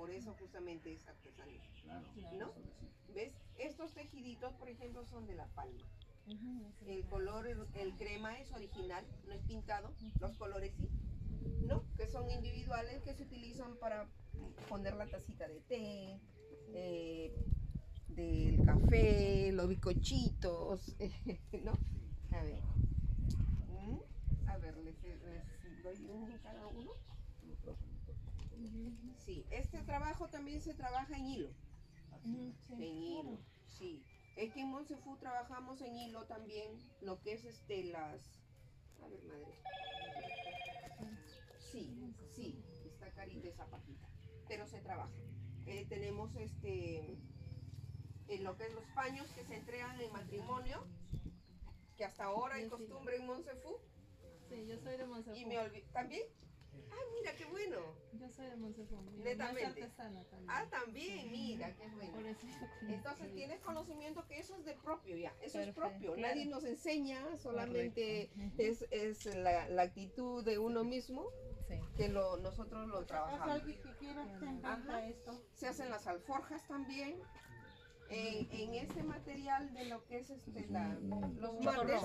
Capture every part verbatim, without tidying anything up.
por eso justamente es artesanía. Claro, ¿no? sí. ¿Ves? Estos tejiditos, por ejemplo, son de la palma. El color, el, el crema es original, no es pintado, los colores sí, ¿no? Que son individuales que se utilizan para poner la tacita de té, eh, del café, los bizcochitos, ¿no? A ver, ¿Mm? a ver, les, les doy uno cada uno. Sí, este trabajo también se trabaja en hilo. En hilo, sí. Es que en Monsefu trabajamos en hilo también, lo que es este, las... A ver, madre. Sí, sí, está carita esa pajita, pero se trabaja. Eh, tenemos este, en lo que es los paños que se entregan en matrimonio, que hasta ahora hay costumbre en Monsefu. Sí, yo soy de Monsefu. Y me olvidé, ¿también? Ah, mira, qué bueno. Yo soy de Monsefu. Netamente. Artesana también. Ah, también, mira, qué bueno. Por eso Entonces tienes conocimiento que eso es de propio ya, eso Perfecto, es propio. claro. Nadie nos enseña, solamente Correcto. es, es la, la actitud de uno mismo Sí. que lo, nosotros lo trabajamos. alguien que quiera que inventa esto. Se hacen las alforjas también. En, en este material de lo que es este, la, los mates,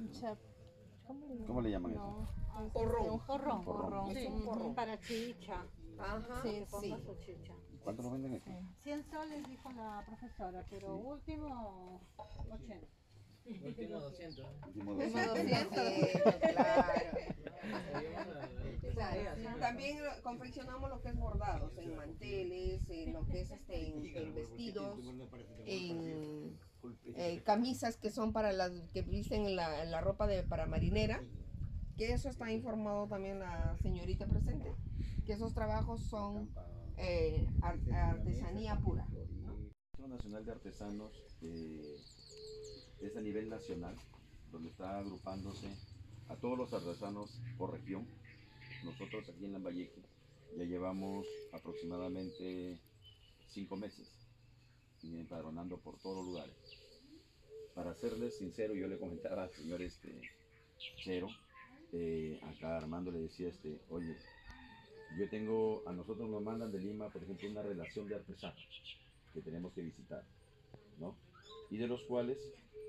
¿Cómo le llaman eso? porrón. Un jorrón. Porrón. Es Sí, un porrón. para chicha. Ajá, Sí, sí. ponga su chicha. ¿Cuánto lo venden aquí? cien soles dijo la profesora, pero último ochenta. Último doscientos. Último Uno doscientos. doscientos, claro. Claro. Claro. También confeccionamos lo que es bordados en manteles, en lo que es este, en, en vestidos, en eh, camisas que son para las que visten la, la ropa de para marinera, que eso está informado también la señorita presente, que esos trabajos son eh, ar- artesanía pura. El Centro Nacional de Artesanos eh, es a nivel nacional, donde está agrupándose a todos los artesanos por región. Nosotros aquí en Lambayeque ya llevamos aproximadamente cinco meses empadronando por todos los lugares. Para serles sincero, yo le comentaba al señor este, Chero, eh, acá Armando le decía, este, oye, yo tengo, a nosotros nos mandan de Lima, por ejemplo, una relación de artesanos que tenemos que visitar, ¿no? Y de los cuales,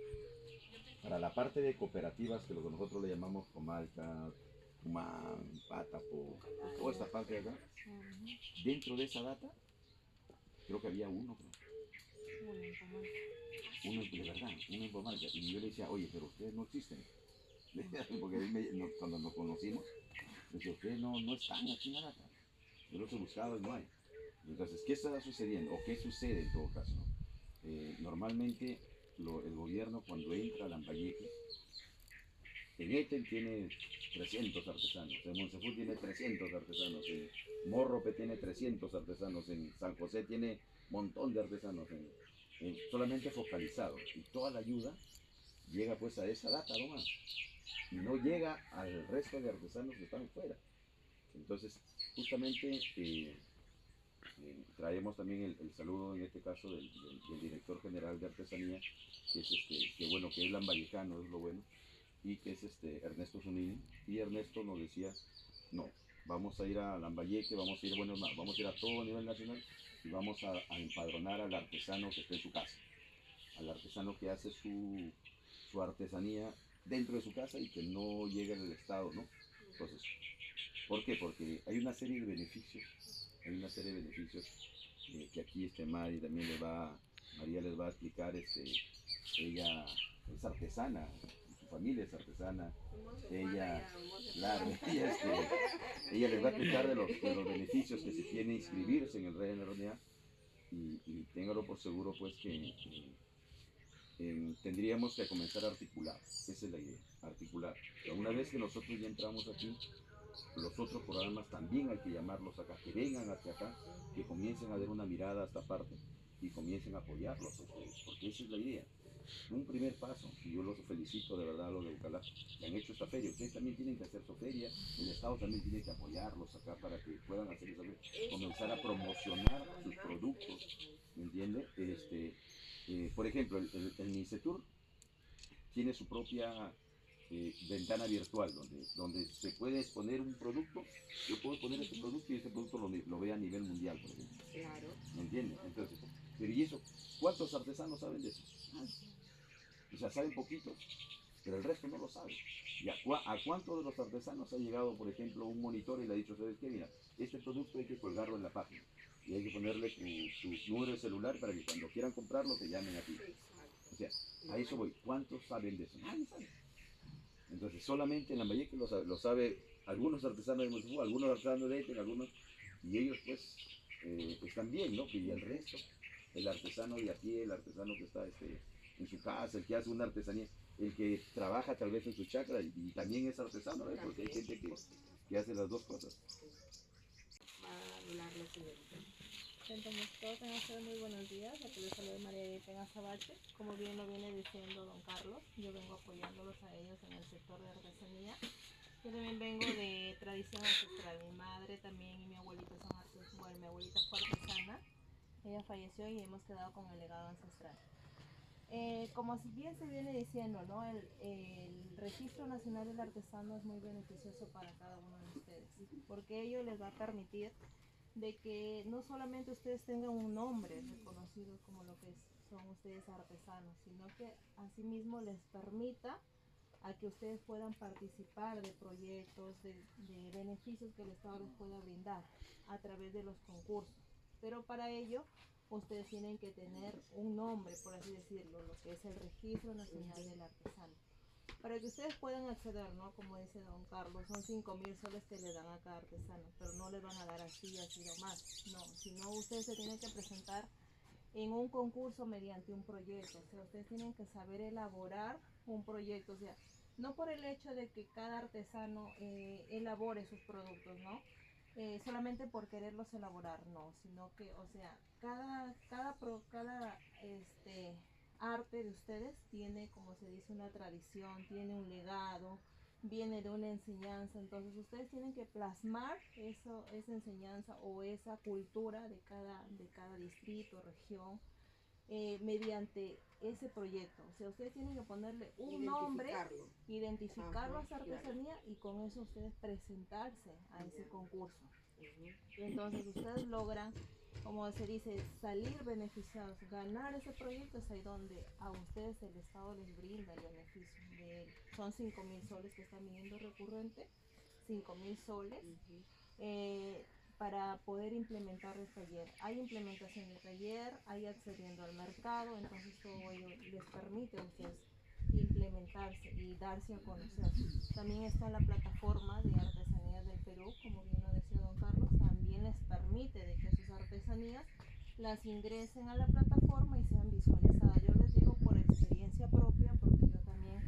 para la parte de cooperativas, que lo que nosotros le llamamos Comalca, Cumán, Pátapo, toda esta parte de acá, dentro de esa data, creo que había uno, creo. Uno de verdad, uno en Comalca. Y yo le decía, oye, pero ustedes no existen. Porque a mí me- no- cuando nos conocimos, me decía, ustedes no, no están aquí en la data. Yo los he buscado y no hay. Entonces, ¿qué está sucediendo? ¿O qué sucede en todo caso? Eh, normalmente lo- el gobierno cuando entra a Lambayeque, en Eten tiene trescientos artesanos, en Monsefu tiene trescientos artesanos, en Morrope tiene trescientos artesanos, en San José tiene un montón de artesanos, en, en- solamente focalizados. Y toda la ayuda llega pues a esa data nomás. Y no llega al resto de artesanos que están fuera. Entonces, justamente eh, eh, traemos también el, el saludo en este caso del, del- del director general de artesanía, que es este, que bueno, que es lambayecano, es lo bueno, y que es este Ernesto Zunini. Y Ernesto nos decía, no, vamos a ir a Lambayeque, vamos a ir, bueno, más, vamos a ir a todo a nivel nacional y vamos a, a empadronar al artesano que está en su casa, al artesano que hace su, su artesanía dentro de su casa y que no llega al Estado, ¿no? Entonces, ¿por qué? Porque hay una serie de beneficios, hay una serie de beneficios eh, que aquí este Mari también les va, María les va a explicar, este, ella es artesana, su familia es artesana, ella, claro, ella, este, ella les va a explicar de los, de los beneficios que se tiene inscribirse en el R N R A y, y téngalo por seguro pues que, que eh, tendríamos que comenzar a articular, esa es la idea, articular. Pero una vez que nosotros ya entramos aquí, los otros programas también hay que llamarlos acá, que vengan hacia acá, que comiencen a dar una mirada a esta parte y comiencen a apoyarlos a ustedes, porque esa es la idea. Un primer paso, y yo los felicito de verdad a los de Bucalá, que han hecho esta feria. Ustedes también tienen que hacer su feria, el Estado también tiene que apoyarlos acá para que puedan hacer esa feria, comenzar a promocionar sus productos, ¿me entiende? Este, eh, por ejemplo, el, el, el Micetur tiene su propia eh, ventana virtual, donde, donde se puede exponer un producto. Yo puedo poner este producto y este producto lo, lo ve a nivel mundial, por ejemplo. Claro. ¿Me entiendes? Entonces, pero ¿y eso? ¿Cuántos artesanos saben de eso? O sea, saben poquitos, pero el resto no lo sabe. ¿Y a, cua- a cuántos de los artesanos ha llegado, por ejemplo, un monitor y le ha dicho, ¿sabes qué? Mira, este producto hay que colgarlo en la página y hay que ponerle tu, tu número de celular para que cuando quieran comprarlo te llamen a ti. Exacto. O sea, a eso voy. ¿Cuántos saben de eso? Nadie sabe. Entonces, solamente en Lambayeque lo sabe, lo sabe algunos artesanos de Moscú, algunos artesanos de Eten, algunos, y ellos pues eh, están bien, ¿no? Y el resto, el artesano de a pie, el artesano que está este, en su casa, el que hace una artesanía, el que trabaja tal vez en su chacra y, y también es artesano, ¿no? Porque hay gente que, que hace las dos cosas. Va a hablar la señorita. Entonces, todos tengan ustedes muy buenos días. Aquí les saluda María Pena Sabache. Como bien lo viene diciendo don Carlos, yo vengo apoyándolos a ellos en el sector de artesanía. Yo también vengo de tradición ancestral. Mi madre también y mi abuelita son artesanas. Bueno, mi abuelita fue artesana. Ella falleció y hemos quedado con el legado ancestral. Eh, como si bien se viene diciendo, ¿no? El, el Registro Nacional del Artesano es muy beneficioso para cada uno de ustedes, porque ello les va a permitir de que no solamente ustedes tengan un nombre reconocido como lo que es, son ustedes artesanos, sino que asimismo les permita a que ustedes puedan participar de proyectos, de, de beneficios que el Estado les pueda brindar a través de los concursos. Pero para ello, ustedes tienen que tener un nombre, por así decirlo, lo que es el Registro Nacional del Artesano. Para que ustedes puedan acceder, ¿no? Como dice don Carlos, son cinco mil soles que le dan a cada artesano, pero no les van a dar así, así nomás. No, sino ustedes se tienen que presentar en un concurso mediante un proyecto. O sea, ustedes tienen que saber elaborar un proyecto. O sea, no por el hecho de que cada artesano eh, elabore sus productos, ¿no? Eh, solamente por quererlos elaborar, no, sino que, o sea, cada, cada, pro, cada este, arte de ustedes tiene, como se dice, una tradición, tiene un legado, viene de una enseñanza. Entonces ustedes tienen que plasmar eso, esa enseñanza o esa cultura de cada, de cada distrito, región, eh, mediante ese proyecto. O sea, ustedes tienen que ponerle un nombre, identificarlo a esa artesanía, claro, y con eso ustedes presentarse a ese concurso. Uh-huh. Entonces ustedes logran, como se dice, salir beneficiados, ganar ese proyecto. Es ahí donde a ustedes el Estado les brinda el beneficio. De, son cinco mil soles que están viniendo recurrente, cinco mil soles. Uh-huh. eh, para poder implementar el taller. Hay implementación del taller, hay accediendo al mercado, entonces todo ello les permite a ustedes implementarse y darse a conocer. También está la plataforma de artesanías del Perú, como bien lo decía don Carlos, también les permite de que sus artesanías las ingresen a la plataforma y sean visualizadas. Yo les digo por experiencia propia, porque yo también,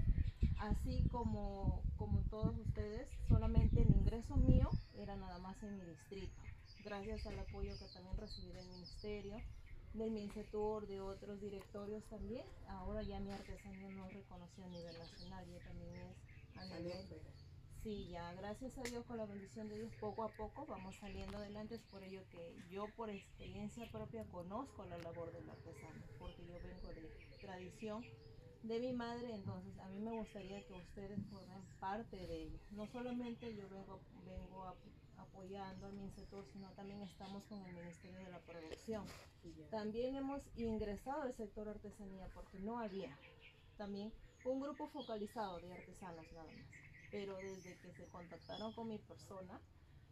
así como, como todos ustedes, solamente el ingreso mío era nada más en mi distrito. Gracias al apoyo que también recibí del ministerio, del MINCETUR, de otros directorios también, ahora ya mi artesanía no es reconocida a nivel nacional, ya también es a nivel... Sí, ya gracias a Dios, con la bendición de Dios, poco a poco vamos saliendo adelante. Es por ello que yo por experiencia propia conozco la labor del artesano, porque yo vengo de tradición de mi madre. Entonces a mí me gustaría que ustedes formen parte de ello. No solamente yo vengo, vengo a, apoyando al MINCETUR, sino también estamos con el Ministerio de la Producción. También hemos ingresado al sector artesanía porque no había también un grupo focalizado de artesanos nada más. Pero desde que se contactaron con mi persona,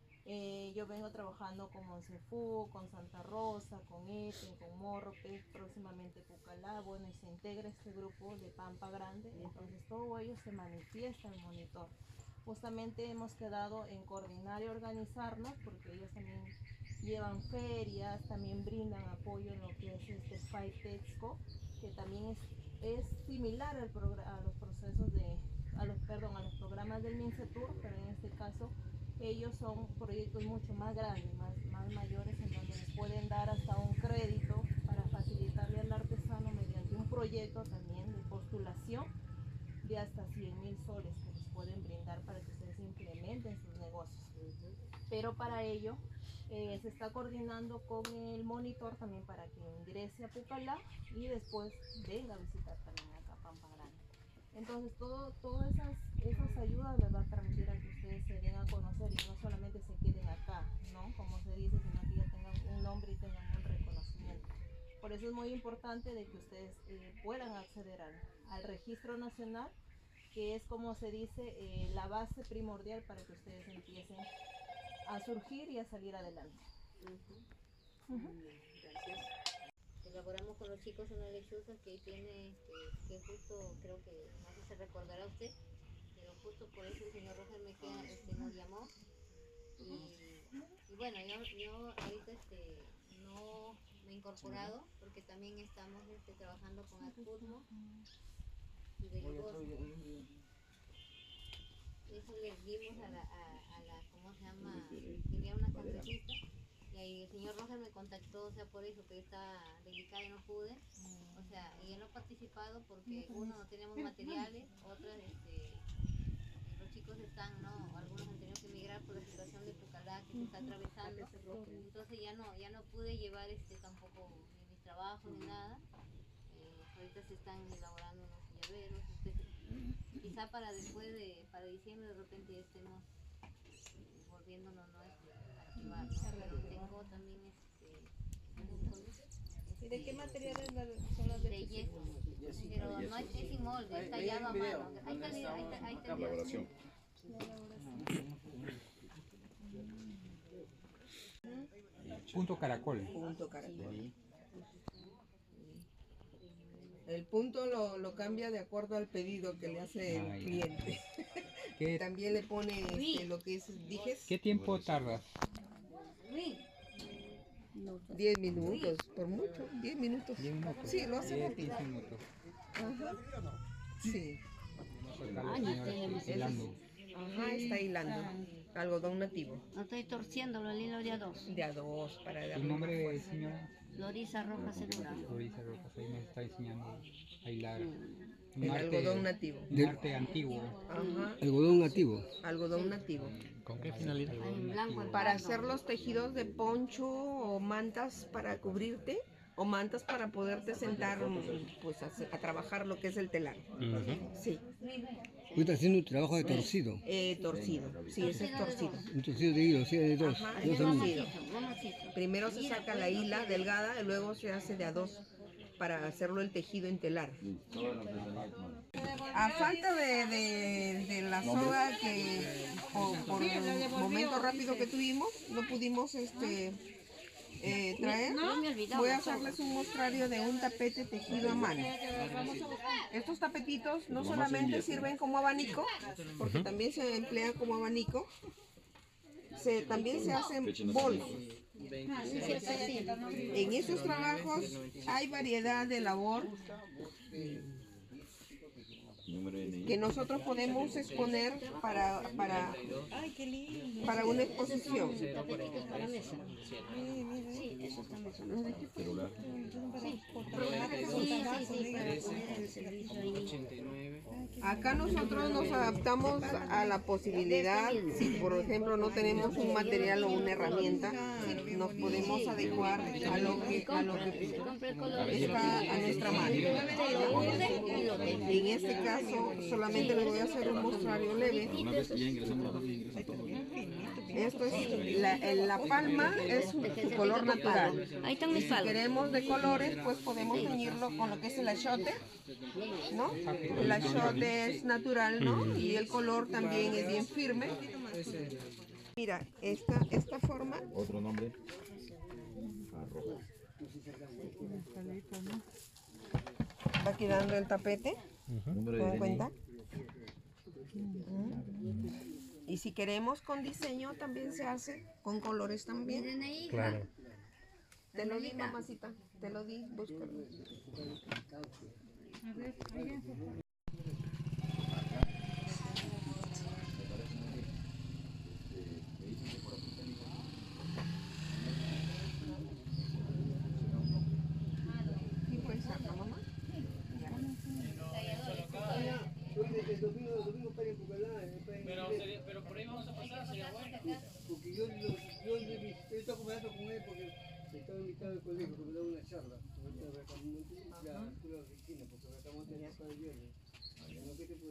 Eh, yo vengo trabajando con Monsefú, con Santa Rosa, con Eten, con Morrope, próximamente Pucalá, bueno, y se integra este grupo de Pampa Grande. Entonces todo ello se manifiesta en el monitor. Justamente hemos quedado en coordinar y organizarnos, porque ellos también llevan ferias, también brindan apoyo en lo que es este FITEXCO, que también es, es similar al a los procesos de, a los, perdón, a los programas del MINCETUR, pero en este caso ellos son proyectos mucho más grandes, más, más mayores, en donde les pueden dar hasta un crédito para facilitarle al artesano mediante un proyecto también de postulación de hasta cien mil soles que les pueden brindar para que ustedes implementen sus negocios. Uh-huh. Pero para ello eh, se está coordinando con el monitor también para que ingrese a Pucalá y después venga a visitar también acá Pampa Grande. Entonces todo, todas esas esas ayudas les va a permitir a que ustedes se den a conocer y no solamente se queden acá, ¿no? Como se dice, sino que ya tengan un nombre y tengan un reconocimiento. Por eso es muy importante de que ustedes eh, puedan acceder al, al registro nacional, que es, como se dice, eh, la base primordial para que ustedes empiecen a surgir y a salir adelante. Uh-huh. Uh-huh. Gracias. Elaboramos con los chicos una lechuza que ahí tiene, este, que justo creo que, no sé si se recordará usted, pero justo por eso el señor Roger me queda, este, nos llamó. Y, y bueno, yo, yo ahorita este, no me he incorporado porque también estamos este, trabajando con Acutmo y Beligoso. Eso le dimos a la, a, a la, ¿cómo se llama? Quería una congresista. Y ahí el señor Roger me contactó, o sea, por eso que está delicada y no pude. O sea, y él no ha participado porque uno no tenemos materiales, otras, este, los chicos están, ¿no? Algunos han tenido que emigrar por la situación de Pucallá que se está atravesando. Entonces ya no, ya no pude llevar este tampoco ni mis trabajos ni nada. Eh, ahorita se están elaborando unos llaveros. Entonces, quizá para después de, para diciembre de repente ya estemos eh, volviéndonos, ¿no? Este, activar, ¿no? Pero tengo también este, ¿Y de qué materiales son las de, de yeso? Pero no es, es sin molde, es tallado a mano. Ahí está, ahí está, ahí está. Elaboración. Punto caracol. Punto caracol. El punto lo, lo cambia de acuerdo al pedido que le hace el Ah, ya. cliente. ¿Qué, También le pone este, lo que es dijes. ¿Qué tiempo tardas? diez minutos, por mucho, diez minutos. ¿diez minutos? Sí, lo hace diez, rápido. quince minutos. Ajá. Sí. Acá la señora está hilando. Ajá, está hilando. Algodón nativo. No estoy torciéndolo, el hilo de a dos. De a dos para ¿El darle. nombre de señora? Lorisa Rojas Segura. Florisa Rojas, ahí nos está enseñando a hilar. Un El arte- algodón nativo. Un arte antiguo. Ajá. Algodón nativo. Algodón nativo. ¿Con qué finalidad? En blanco, en Para blanco. hacer los tejidos de poncho o mantas para cubrirte o mantas para poderte sentar pues a, a trabajar lo que es el telar. Sí, Tú estás haciendo un trabajo de torcido. eh, torcido. Sí, ese es torcido. Un torcido de hilo, sí, de dos. Ajá, dos es alumnos. torcido. Primero se saca la hila delgada y luego se hace de a dos para hacerlo el tejido en telar. A falta de, de, de la soga que por, por el momento rápido que tuvimos no pudimos este eh, traer, voy a hacerles un mostrario de un tapete tejido a mano. Estos tapetitos no solamente sirven como abanico, porque también se emplean como abanico, se, también se hacen bolsos. En esos trabajos hay variedad de labor que nosotros podemos exponer para, para, para una exposición. Acá nosotros nos adaptamos a la posibilidad, si por ejemplo no tenemos un material o una herramienta, nos podemos adecuar a lo que, a lo que está a nuestra mano. En este caso solamente les voy a hacer un mostrario leve. Una vez que ya ingresamos, nosotros ingresan todos. Esto es, la, la palma es su color natural. Ahí están mis Si palos. queremos de colores, pues podemos teñirlo con lo que es el achote, ¿no? El achote es natural, ¿no? Y el color también es bien firme. Mira, esta, esta forma, Otro nombre. Arroz. va quedando el tapete, Número ¿te de dan D N I. cuenta? Y si queremos con diseño también se hace, con colores también. Claro. Te lo di, mamacita, te lo di, búscalo. ¿Y puedes hacerlo, mamá? Pero, sería- pero por ahí vamos a pasar, sería bueno. Porque yo, yo, yo, estoy conversando con él porque estaba invitado al colegio porque me da una charla. Ahorita acá, la escuela de oficina, porque acabamos de pasar el viernes. No que este problema de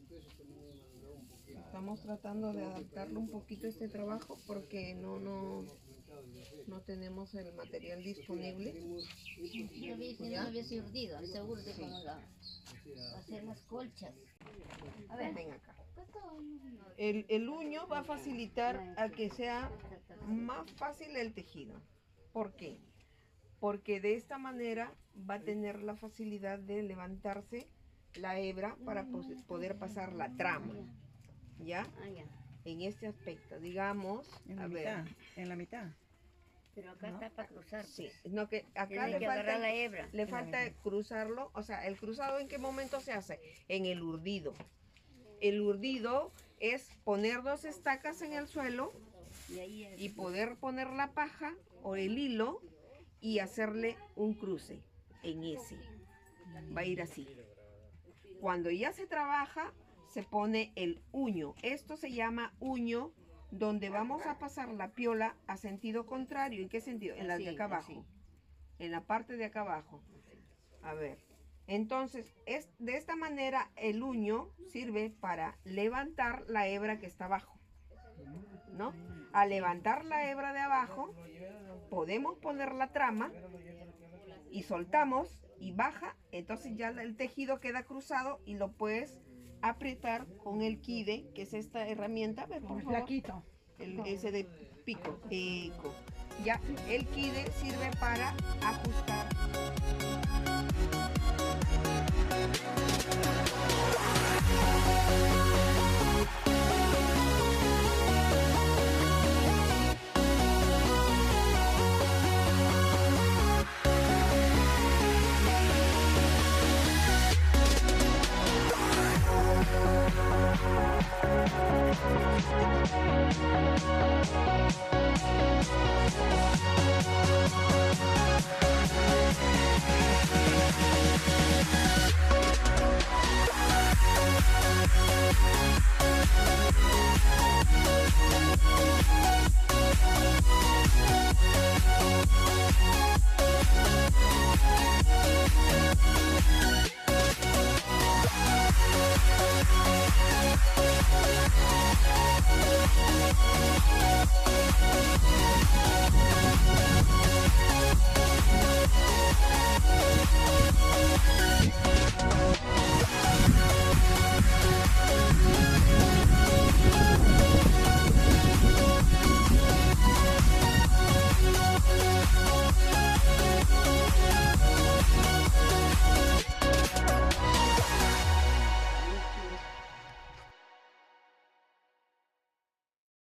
Estamos tratando de adaptarlo un poquito a este trabajo porque no, no, no tenemos el material disponible. Yo había, si no había sido urdido, seguro de cómo la, hacer las colchas. A ver, Ven acá. El, el uño va a facilitar a que sea más fácil el tejido. ¿Por qué? Porque de esta manera va a tener la facilidad de levantarse la hebra para pos- poder pasar la trama. ¿Ya? Ah, ya. En este aspecto, digamos, En a la ver, mitad, en la mitad. Pero acá ¿no? está para cruzar. Sí, Pues. no que acá Tiene le que falta, agarrar la hebra. le falta cruzarlo, o sea, el cruzado ¿en qué momento se hace? En el urdido. El urdido es poner dos estacas en el suelo Y ahí es- y poder poner la paja o el hilo y hacerle un cruce en ese. Va a ir así. Cuando ya se trabaja, se pone el uño. Esto se llama uño, donde vamos a pasar la piola a sentido contrario. ¿En qué sentido? En la de Así, acá abajo. así. En la parte de acá abajo. A ver. Entonces, es, de esta manera el uño sirve para levantar la hebra que está abajo. ¿No? Al levantar la hebra de abajo, podemos poner la trama y soltamos y baja, entonces ya el tejido queda cruzado y lo puedes apretar con el quide, que es esta herramienta. A ver, por favor. Flaquito. El, ese de pico. Pico. Ya, el quide sirve para ajustar.